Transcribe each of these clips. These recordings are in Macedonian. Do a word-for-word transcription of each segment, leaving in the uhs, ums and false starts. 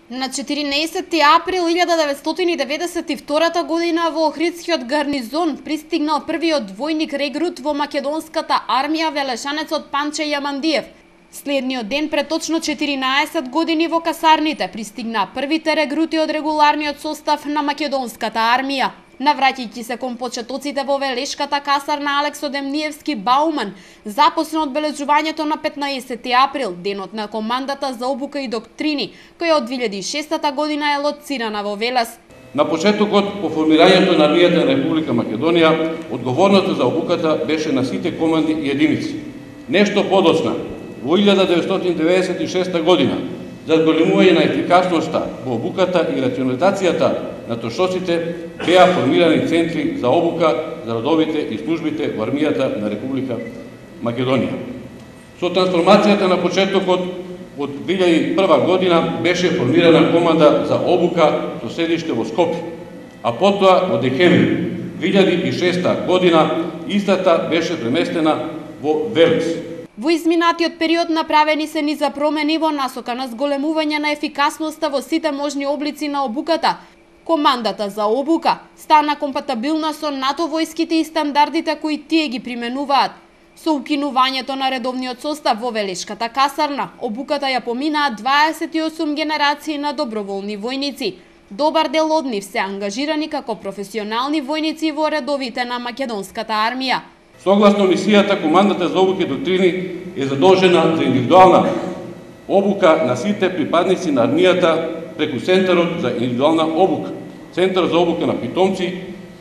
На четиринаесетти април илјада деветстотини деветдесет и втора година во Охридскиот гарнизон пристигнал првиот војник регрут во македонската армија, велешанецот Панче Јамандиев. Следниот ден пред точно четиринаесет години во касарните пристигна првите регрути од регуларниот состав на македонската армија. Навраќајќи се кон почетоците во Велешката касарна Алексо Демниевски Бауман, започна одбележувањето на петнаесетти април, денот на командата за обука и доктрини, која од две илјади и шеста година е лоцирана во Велес. На почетокот по формирањето на армијата на Република Македонија, одговорноста за обуката беше на сите команди и единици. Нешто подоцна, во илјада деветстотини деветдесет и шеста година, за зголемување на ефикасноста во обуката и рационализацијата на трошоците, беа формирани центри за обука за родовите и службите во армијата на Република Македонија. Со трансформацијата на почетокот од две илјади и прва година беше формирана команда за обука со седиште во Скопје, а потоа во декември две илјади и шеста година истата беше преместена во Велес. Во изминатиот период направени се низа промени во насока на зголемување на ефикасноста во сите можни облици на обуката. Командата за обука стана компатабилна со НАТО војските и стандардите кои тие ги применуваат. Со укинувањето на редовниот состав во Велешката касарна, обуката ја поминаа дваесет и осум генерации на доброволни војници. Добар дел од нив се ангажирани како професионални војници во редовите на македонската армија. Согласно мисијата, командата за обука и доктрини е задолжена за индивидуална обука на сите припадници на армијата преку Центарот за индивидуална обука, Центарот за обука на питомци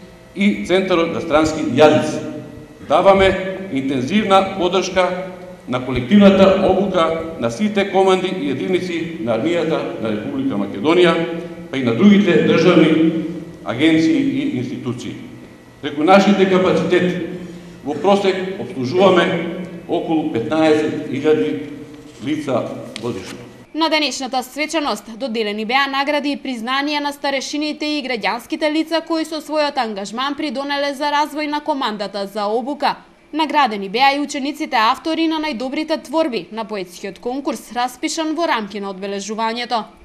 и Центарот за странски јазици. Даваме интензивна подршка на колективната обука на сите команди и единици на армијата на Република Македонија, па и на другите државни агенции и институции. Преку нашите капацитети во просек обслужуваме околу петнаесет илјади лица годишно. На денешната свечаност доделени беа награди и признанија на старешините и граѓанските лица кои со својот ангажман придонеле за развој на командата за обука. Наградени беа и учениците автори на најдобрите творби на поетскиот конкурс, распишан во рамки на одбележувањето.